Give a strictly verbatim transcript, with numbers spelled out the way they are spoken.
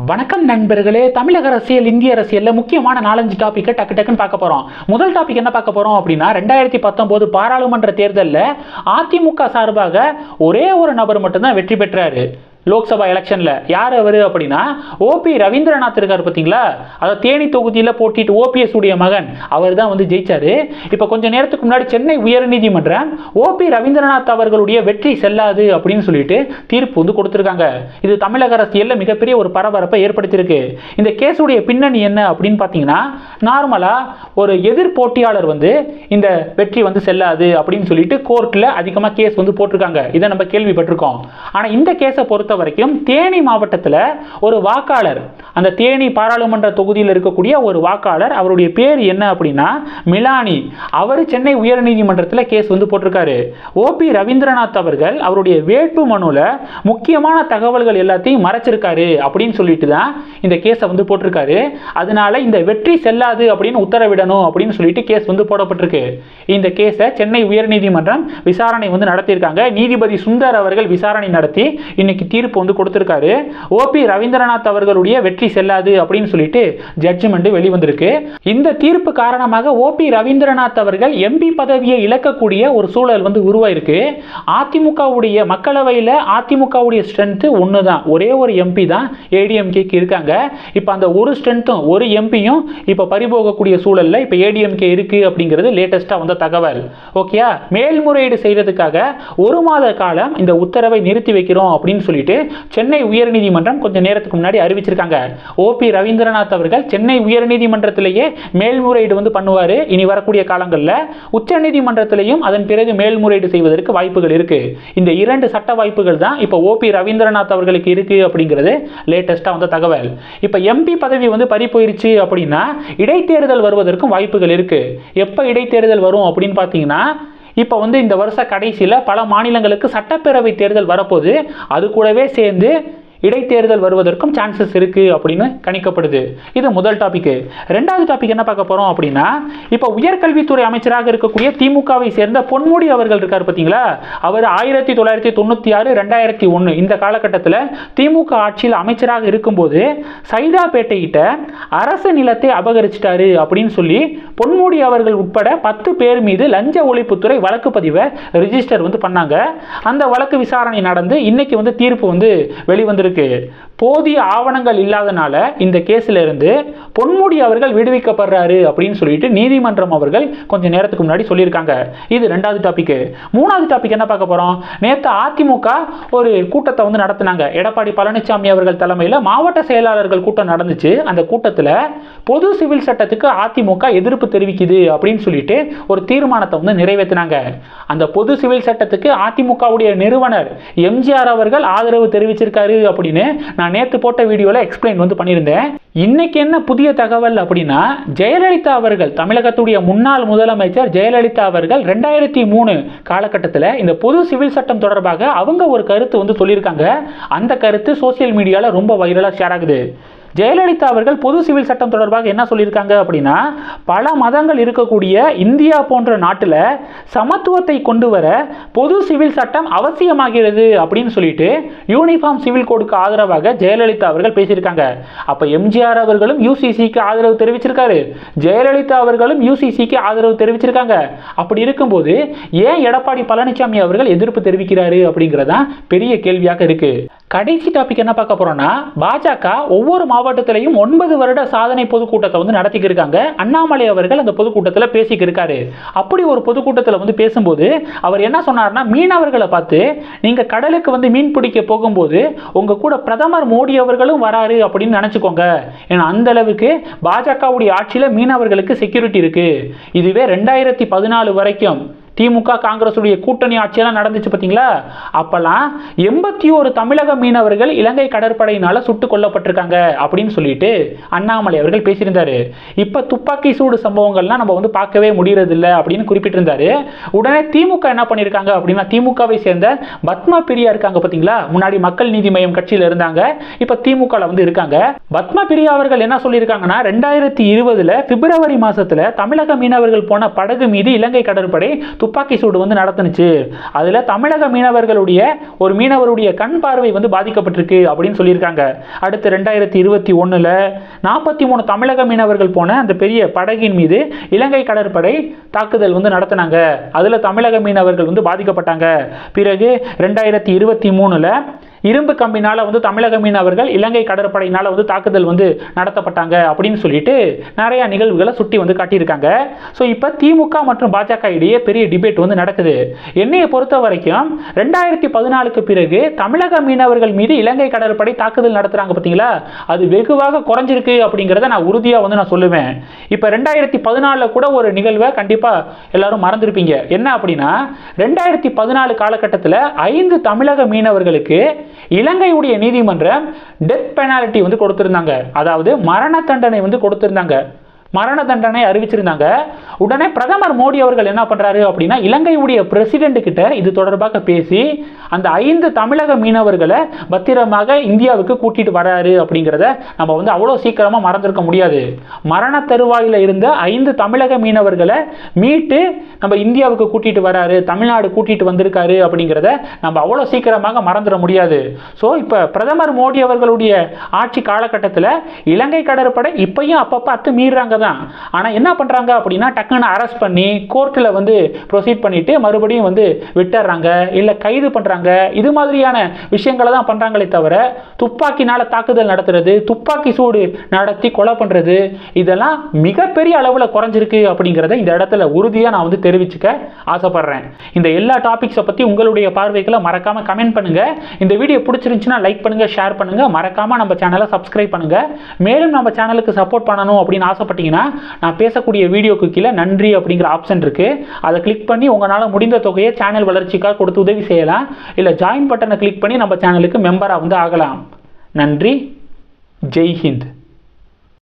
வணக்கம் நண்பர்களே. தமிழக அரசியல், இந்திய அரசியல்ல முக்கியமான நாலஞ்சு டாபிக் டக்கு டக்குன்னு பார்க்க போறோம். முதல் டாபிக் என்ன பார்க்க போறோம் அப்படின்னா, ரெண்டாயிரத்தி பத்தொன்பது பாராளுமன்ற தேர்தலில் அதிமுக சார்பாக ஒரே ஒரு நபர் மட்டும்தான் வெற்றி பெற்றாரு லோக்சபா எலெக்ஷன்ல. யார் அவரு அப்படின்னா, ஓபி ரவீந்திரநாத் இருக்காரு பார்த்தீங்களா, அதாவது தேனி தொகுதியில் போட்டிட்டு ஓபிஎஸ் உடைய மகன், அவர் தான் வந்து ஜெயிச்சாரு. இப்போ கொஞ்சம் நேரத்துக்கு முன்னாடி சென்னை உயர்நீதிமன்றம் ஓபி ரவீந்திரநாத் அவர்களுடைய வெற்றி செல்லாது அப்படின்னு சொல்லிட்டு தீர்ப்பு வந்து கொடுத்துருக்காங்க. இது தமிழக அரசியல்ல மிகப்பெரிய ஒரு பரபரப்பை ஏற்படுத்தியிருக்கு. இந்த கேஸுடைய பின்னணி என்ன அப்படின்னு பார்த்தீங்கன்னா, நார்மலா ஒரு எதிர் போட்டியாளர் வந்து இந்த வெற்றி வந்து செல்லாது அப்படின்னு சொல்லிட்டு கோர்ட்ல அதிகமாக கேஸ் வந்து போட்டிருக்காங்க. இதை நம்ம கேள்விப்பட்டிருக்கோம். ஆனால் இந்த கேஸை பொறுத்த வரைக்கும் தேனி மாவட்டத்தில் ஒரு வாக்காளர், அந்த தேனி பாராளுமன்ற தொகுதியில் இருக்கக்கூடிய ஒரு வாக்காளர், அவருடைய பேர் என்ன அப்படின்னா மிலானி, அவர் சென்னை உயர்நீதிமன்றத்தில் கேஸ் வந்து போட்டிருக்காரு. ஓபி ரவீந்திரநாத் அவர்கள் அவருடைய வேட்பு மனுவில் முக்கியமான தகவல்கள் எல்லாத்தையும் மறைச்சிருக்காரு அப்படின்னு சொல்லிட்டு தான் இந்த கேஸை வந்து போட்டிருக்காரு. அதனால இந்த வெற்றி செல்லாது அப்படின்னு உத்தரவிடணும் அப்படின்னு சொல்லிட்டு கேஸ் வந்து போடப்பட்டிருக்கு. இந்த கேஸை சென்னை உயர்நீதிமன்றம் விசாரணை வந்து நடத்தியிருக்காங்க. நீதிபதி சுந்தர் அவர்கள் விசாரணை நடத்தி இன்னைக்கு தீர்ப்பு வந்து கொடுத்திருக்காரு. ஓபி ரவீந்திரநாத் அவர்களுடைய வெற்றி செல்லாது அப்படின்னு சொல்லிட்டு ஜட்ஜ்மெண்ட் வெளிவந்திருக்கு. இந்த தீர்ப்பு காரணமாக ஓபி ரவீந்திரநாத் அவர்கள் எம்பி பதவியை இழக்கக்கூடிய ஒரு சூழல் வந்து உருவாயிருக்கு. அதிமுகவுடைய மக்களவையில் அதிமுகவுடைய ஸ்ட்ரென்த் ஒன்று தான், ஒரே ஒரு எம்பி தான் ஏடிஎம்கேக்கு இருக்காங்க. இப்போ அந்த ஒரு ஸ்ட்ரென்த்தும் ஒரு எம்பியும் இப்போ பறிபோகக்கூடிய சூழல்ல இப்போ ஏடிஎம்கே இருக்கு அப்படிங்கிறது லேட்டஸ்டா வந்த தகவல். ஓகேயா, மேல்முறையீடு செய்யறதுக்காக ஒரு மாத காலம் இந்த உத்தரவை நிறுத்தி வைக்கிறோம் அப்படின்னு சொல்லிட்டு சென்னை உயர்நீதிமன்றம் கொஞ்ச நேரத்துக்கு முன்னாடி அறிவிச்சிருக்காங்க. ஓபி ரவீந்திரநாத் அவர்கள் சென்னை உயர்நீதிமன்றத்திலேயே மேல்முறையீடு வந்து பண்ணுவாரு இனி வரக்கூடிய காலங்களில். உச்சநீதிமன்றத்திலையும் அதன் பிறகு மேல்முறையீடு செய்வதற்கு வாய்ப்புகள் இருக்கு. இந்த இரண்டு சட்ட வாய்ப்புகள் தான் இப்போ ஓபி ரவீந்திரநாத் அவர்களுக்கு இருக்கு அப்படிங்கிறது லேட்டஸ்டா வந்த தகவல். இப்போ எம்பி பதவி வந்து பறி போயிருச்சு அப்படின்னா இடைத்தேர்தல் வருவதற்கும் வாய்ப்புகள் இருக்கு. எப்ப இடைத்தேர்தல் வரும் அப்படின்னு பார்த்தீங்கன்னா, இப்போ வந்து இந்த வருஷ கடைசியில் பல மாநிலங்களுக்கு சட்டப்பேரவை தேர்தல் வரப்போகுது. அது கூடவே சேர்ந்து இடைத்தேர்தல் வருவதற்கும் சான்சஸ் இருக்கு அப்படின்னு கணிக்கப்படுது. இது முதல் டாபிக். ரெண்டாவது டாபிக் என்ன பார்க்க போறோம் அப்படின்னா, இப்போ உயர்கல்வித்துறை அமைச்சராக இருக்கக்கூடிய திமுகவை சேர்ந்த பொன்முடி அவர்கள் இருக்கார் பார்த்தீங்களா, அவர் ஆயிரத்தி தொள்ளாயிரத்தி தொண்ணூத்தி ஆறு ரெண்டாயிரத்தி ஒன்று இந்த காலகட்டத்தில் திமுக ஆட்சியில் அமைச்சராக இருக்கும்போது சைதாப்பேட்டையிட்ட அரசு நிலத்தை அபகரிச்சிட்டாரு அப்படின்னு சொல்லி பொன்முடி அவர்கள் உட்பட பத்து பேர் மீது லஞ்ச ஒழிப்புத்துறை வழக்கு பதிவை ரிஜிஸ்டர் வந்து பண்ணாங்க. அந்த வழக்கு விசாரணை நடந்து இன்னைக்கு வந்து தீர்ப்பு வந்து வெளிவந்திருக்கு. போதிய ஆவணங்கள் இல்லாதனால இந்த கேஸ்ல இருந்து பொன்முடி அவர்கள் விடுவிக்கப்படுறாரு அப்படின்னு சொல்லிட்டு நீதிமன்றம் அவர்கள் கொஞ்ச நேரத்துக்கு முன்னாடி சொல்லியிருக்காங்க. இது ரெண்டாவது டாபிக். மூணாவது டாபிக் என்ன பார்க்க போறோம், நேத்து அதிமுக ஒரு கூட்டத்தை வந்து நடத்தினாங்க. எடப்பாடி பழனிசாமி அவர்கள் தலைமையில் மாவட்ட செயலாளர்கள் கூட்டம் நடந்துச்சு. அந்த கூட்டத்தில் பொது சிவில் சட்டத்துக்கு அதிமுக எதிர்ப்பு தெரிவிக்குது அப்படின்னு சொல்லிட்டு ஒரு தீர்மானத்தை வந்து நிறைவேற்றினாங்க. அந்த பொது சிவில் சட்டத்துக்கு அதிமுகவுடைய நிறுவனர் எம்ஜிஆர் அவர்கள் ஆதரவு தெரிவிச்சிருக்காரு அப்படின்னு நான் நேத்து போட்ட வீடியோல எக்ஸ்பிளைன் வந்து பண்ணியிருந்தேன். இன்னைக்கு என்ன புதிய தகவல் அப்படின்னா, ஜெயலலிதா அவர்கள், தமிழகத்துடைய முன்னாள் முதலமைச்சர் ஜெயலலிதா அவர்கள் ரெண்டாயிரத்தி மூணு காலகட்டத்தில் இந்த பொது சிவில் சட்டம் தொடர்பாக அவங்க ஒரு கருத்து வந்து சொல்லியிருக்காங்க. அந்த கருத்து சோசியல் மீடியால ரொம்ப வைரலா ஷேர் ஆகுது. ஜெயலலிதா அவர்கள் பொது சிவில் சட்டம் தொடர்பாக என்ன சொல்லியிருக்காங்க அப்படின்னா, பல மதங்கள் இருக்கக்கூடிய இந்தியா போன்ற நாட்டில் சமத்துவத்தை கொண்டு வர பொது சிவில் சட்டம் அவசியமாகிறது அப்படின்னு சொல்லிட்டு யூனிஃபார்ம் சிவில் கோடுக்கு ஆதரவாக ஜெயலலிதா அவர்கள் பேசியிருக்காங்க. அப்போ எம்ஜிஆர் அவர்களும் யூசிசிக்கு ஆதரவு தெரிவிச்சிருக்காரு, ஜெயலலிதா அவர்களும் யூசிசிக்கு ஆதரவு தெரிவிச்சிருக்காங்க. அப்படி இருக்கும்போது ஏன் எடப்பாடி பழனிசாமி அவர்கள் எதிர்ப்பு தெரிவிக்கிறாரு அப்படிங்கிறதா பெரிய கேள்வியாக இருக்கு. கடைசி டாபிக் என்ன பார்க்க போறோம்னா, பாஜக ஒவ்வொரு மாவட்டத்திலையும் ஒன்பது வருட சாதனை பொதுக்கூட்டத்தை வந்து நடத்திக்கிட்டு இருக்காங்க. அண்ணாமலை அவர்கள் அந்த பொதுக்கூட்டத்தில் பேசிக்கிட்டு இருக்காரு. அப்படி ஒரு பொதுக்கூட்டத்தில் வந்து பேசும்போது அவர் என்ன சொன்னார்னா, மீனவர்களை பார்த்து நீங்க கடலுக்கு வந்து மீன் பிடிக்க போகும்போது உங்க கூட பிரதமர் மோடி அவர்களும் வராரு அப்படின்னு நினைச்சுக்கோங்க. ஏன்னா அந்த அளவுக்கு பாஜகவுடைய ஆட்சியில் மீனவர்களுக்கு செக்யூரிட்டி இருக்கு. இதுவே ரெண்டாயிரத்தி பதினாலு வரைக்கும் திமுக காங்கிரஸ் உடைய கூட்டணி ஆட்சியெல்லாம் நடந்துச்சு பார்த்தீங்களா, அப்பெல்லாம் எண்பத்தி ஒரு தமிழக மீனவர்கள் இலங்கை கடற்படையினால சுட்டுக் கொல்லப்பட்டிருக்காங்க அப்படின்னு சொல்லிட்டு அண்ணாமலை அவர்கள் பேசியிருந்தாரு. இப்ப துப்பாக்கி சூடு சம்பவங்கள்லாம் நம்ம வந்து பார்க்கவே முடியறதில்லை அப்படின்னு குறிப்பிட்டிருந்தாரு. உடனே திமுக என்ன பண்ணியிருக்காங்க அப்படின்னா, திமுகவை சேர்ந்த பத்மா பிரியா இருக்காங்க பார்த்தீங்களா, முன்னாடி மக்கள் நீதி மய்யம் கட்சியில் இருந்தாங்க, இப்ப திமுக வந்து இருக்காங்க. பத்மா பிரியா அவர்கள் என்ன சொல்லியிருக்காங்கன்னா, ரெண்டாயிரத்தி இருபதுல பிப்ரவரி மாசத்துல தமிழக மீனவர்கள் போன படகு மீது இலங்கை கடற்படை துப்பாக்கி சூடு வந்து நடத்துனுச்சு. அதில் தமிழக மீனவர்களுடைய ஒரு மீனவருடைய கண் பார்வை வந்து பாதிக்கப்பட்டிருக்கு அப்படின்னு சொல்லியிருக்காங்க. அடுத்து ரெண்டாயிரத்தி இருபத்தி ஒன்றில் நாற்பத்தி மூணு தமிழக மீனவர்கள் போன அந்த பெரிய படகின் மீது இலங்கை கடற்படை தாக்குதல் வந்து நடத்தினாங்க. அதில் தமிழக மீனவர்கள் வந்து பாதிக்கப்பட்டாங்க. பிறகு ரெண்டாயிரத்தி இருபத்தி மூணில் இரும்பு கம்பினால வந்து தமிழக மீனவர்கள் இலங்கை கடற்படையினால வந்து தாக்குதல் வந்து நடத்தப்பட்டாங்க அப்படின்னு சொல்லிட்டு நிறைய நிகழ்வுகளை சுட்டி வந்து காட்டியிருக்காங்க. ஸோ இப்போ திமுக மற்றும் பாஜக இடையே பெரிய டிபேட் வந்து நடக்குது. என்னையை பொறுத்த வரைக்கும் ரெண்டாயிரத்தி பதினாலுக்கு பிறகு தமிழக மீனவர்கள் மீது இலங்கை கடற்படை தாக்குதல் நடத்துறாங்க பார்த்தீங்களா, அது வெகுவாக குறைஞ்சிருக்கு அப்படிங்கிறத நான் உறுதியாக வந்து நான் சொல்லுவேன். இப்போ ரெண்டாயிரத்தி பதினாலில் கூட ஒரு நிகழ்வை கண்டிப்பாக எல்லாரும் மறந்துருப்பீங்க. என்ன அப்படின்னா, ரெண்டாயிரத்தி பதினாலு காலகட்டத்தில் ஐந்து தமிழக மீனவர்களுக்கு இலங்கையுடைய நீதிமன்றம் டெத் பெனால்டி வந்து கொடுத்திருந்தாங்க. அதாவது மரண தண்டனை வந்து கொடுத்திருந்தாங்க. மரண தண்டனை அறிவிச்சிருந்தாங்க. உடனே பிரதமர் மோடி அவர்கள் என்ன பண்றாரு அப்படின்னா, இலங்கையுடைய பிரசிடென்ட் கிட்ட இது தொடர்பாக பேசி அந்த ஐந்து தமிழக மீனவர்களை பத்திரமாக இந்தியாவுக்கு கூட்டிட்டு வராரு அப்படிங்கிறத நம்ம வந்து அவ்வளோ சீக்கிரமா மறந்திருக்க முடியாது. மரண தருவாயில் இருந்த ஐந்து தமிழக மீனவர்களை மீட்டு நம்ம இந்தியாவுக்கு கூட்டிட்டு வராரு, தமிழ்நாடு கூட்டிட்டு வந்திருக்காரு அப்படிங்கிறத நம்ம அவ்வளோ சீக்கிரமாக மறந்துட முடியாது. ஸோ இப்போ பிரதமர் மோடி அவர்களுடைய ஆட்சி காலகட்டத்தில் இலங்கை கடற்படை இப்பயும் அப்பப்போ அத்து மீறாங்க தான். ஆனா என்ன பண்றாங்க அப்படின்னா, டக்குன்னு அரெஸ்ட் பண்ணி கோர்ட்ல வந்து ப்ரொசீட் பண்ணிட்டு மறுபடியும் வந்து விட்டுறாங்க, இல்ல கைது பண்றாங்க. இது மாதிரியான விஷயங்களை தான் பண்றாங்களே தவிர துப்பாக்கினால தாக்குதல் நடத்துறது, துப்பாக்கி சூடு நடத்தி கொலை பண்றது, இதெல்லாம் மிகப்பெரிய அளவில் குறைஞ்சிருக்கு அப்படிங்கிறத இந்த இடத்துல உறுதியா நான் வந்து தெரிவிச்சுக்க ஆசைப்படுறேன். இந்த எல்லா டாபிக்ஸை பத்தி உங்களுடைய பார்வைகளை மறக்காம கமெண்ட் பண்ணுங்க. இந்த வீடியோ பிடிச்சிருந்துச்சுன்னா லைக் பண்ணுங்க, ஷேர் பண்ணுங்க, மறக்காம நம்ம சேனலை சப்ஸ்கிரைப் பண்ணுங்க. மேலும் நம்ம சேனலுக்கு சப்போர்ட் பண்ணணும் அப்படின்னு ஆசைப்பட்டீங்கன்னா நான் பேசக்கூடிய வீடியோக்கு கீழே நன்றி அப்படிங்கிற ஆப்ஷன் இருக்கு. அதை கிளிக் பண்ணி உங்களால் முடிந்த தொகையை சேனல் வளர்ச்சிக்காக கொடுத்து உதவி செய்யலாம். இல்லை ஜாயின் பட்டனை கிளிக் பண்ணி நம்ம சேனலுக்கு மெம்பராக வந்து ஆகலாம். நன்றி. ஜெய் ஹிந்த்.